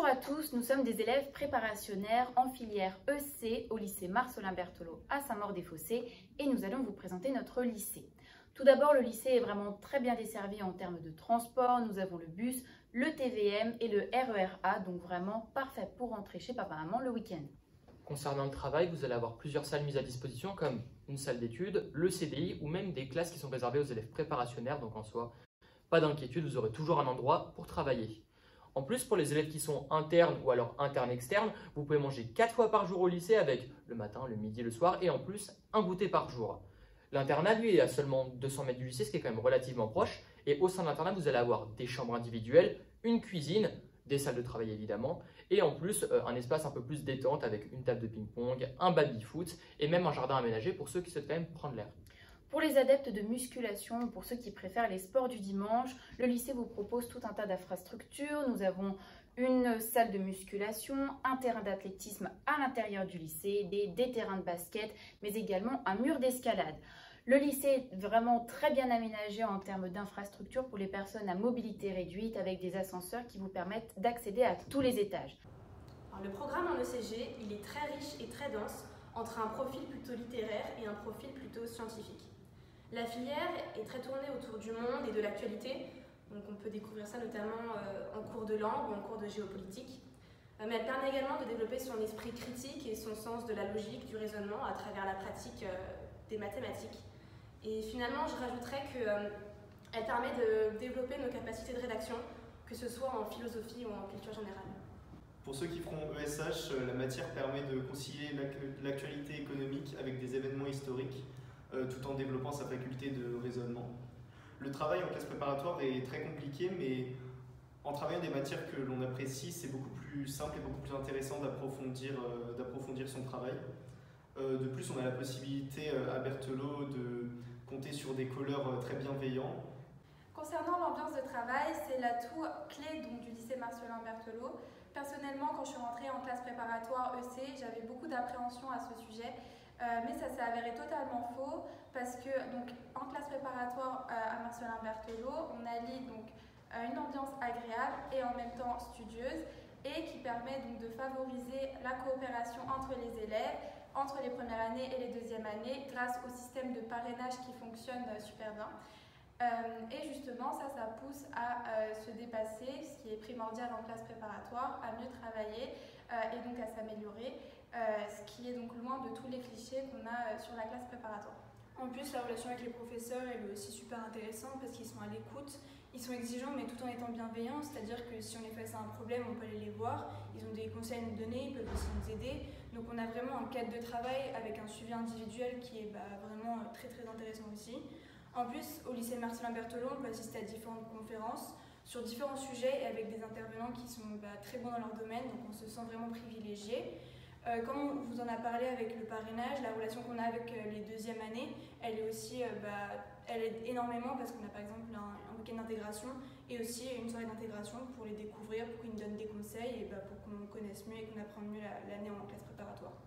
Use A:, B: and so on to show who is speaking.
A: à tous, nous sommes des élèves préparationnaires en filière EC au lycée Marcellin Berthelot à Saint-Maur-des-Fossés et nous allons vous présenter notre lycée. Tout d'abord, le lycée est vraiment très bien desservi en termes de transport. Nous avons le bus, le TVM et le RER-A, donc vraiment parfait pour rentrer chez papa-maman le week-end.
B: Concernant le travail, vous allez avoir plusieurs salles mises à disposition comme une salle d'études, le CDI ou même des classes qui sont réservées aux élèves préparationnaires, donc en soi, pas d'inquiétude, vous aurez toujours un endroit pour travailler. En plus, pour les élèves qui sont internes ou alors internes-externes, vous pouvez manger 4 fois par jour au lycée avec le matin, le midi, le soir et en plus un goûter par jour. L'internat, lui, est à seulement 200 mètres du lycée, ce qui est quand même relativement proche. Et au sein de l'internat, vous allez avoir des chambres individuelles, une cuisine, des salles de travail évidemment, et en plus un espace un peu plus détente avec une table de ping-pong, un baby-foot et même un jardin aménagé pour ceux qui souhaitent quand même prendre l'air.
A: Pour les adeptes de musculation, pour ceux qui préfèrent les sports du dimanche, le lycée vous propose tout un tas d'infrastructures. Nous avons une salle de musculation, un terrain d'athlétisme à l'intérieur du lycée, des terrains de basket, mais également un mur d'escalade. Le lycée est vraiment très bien aménagé en termes d'infrastructures pour les personnes à mobilité réduite avec des ascenseurs qui vous permettent d'accéder à tous les étages.
C: Alors, le programme en ECG, il est très riche et très dense entre un profil plutôt littéraire et un profil plutôt scientifique. La filière est très tournée autour du monde et de l'actualité, donc on peut découvrir ça notamment en cours de langue ou en cours de géopolitique. Mais elle permet également de développer son esprit critique et son sens de la logique, du raisonnement à travers la pratique des mathématiques. Et finalement, je rajouterais qu'elle permet de développer nos capacités de rédaction, que ce soit en philosophie ou en culture générale.
D: Pour ceux qui feront ESH, la matière permet de concilier l'actualité économique avec des événements historiques, tout en développant sa faculté de raisonnement. Le travail en classe préparatoire est très compliqué, mais en travaillant des matières que l'on apprécie, c'est beaucoup plus simple et beaucoup plus intéressant d'approfondir son travail. De plus, on a la possibilité à Berthelot de compter sur des colleurs très bienveillants.
E: Concernant l'ambiance de travail, c'est l'atout clé du lycée Marcellin Berthelot. Personnellement, quand je suis rentrée en classe préparatoire EC, j'avais beaucoup d'appréhension à ce sujet. Mais ça s'est avéré totalement faux parce que en classe préparatoire à Marcellin Berthelot, on allie une ambiance agréable et en même temps studieuse et qui permet de favoriser la coopération entre les élèves, entre les premières années et les deuxièmes années grâce au système de parrainage qui fonctionne super bien. Et justement, ça pousse à se dépasser, ce qui est primordial en classe préparatoire, à mieux travailler et donc à s'améliorer, ce qui est donc loin de tous les clichés qu'on a sur la classe préparatoire.
F: En plus, la relation avec les professeurs elle est aussi super intéressante parce qu'ils sont à l'écoute, ils sont exigeants mais tout en étant bienveillants, c'est-à-dire que si on est face à un problème, on peut aller les voir, ils ont des conseils à nous donner, ils peuvent aussi nous aider. Donc on a vraiment un cadre de travail avec un suivi individuel qui est vraiment très très intéressant aussi. En plus, au lycée Marcellin Berthelot, on peut assister à différentes conférences sur différents sujets et avec des intervenants qui sont très bons dans leur domaine, donc on se sent vraiment privilégié. Comme on vous en a parlé avec le parrainage, la relation qu'on a avec les deuxièmes années, elle est aussi, elle aide énormément parce qu'on a par exemple un week-end d'intégration et aussi une soirée d'intégration pour les découvrir, pour qu'ils nous donnent des conseils et pour qu'on connaisse mieux et qu'on apprenne mieux l'année en classe préparatoire.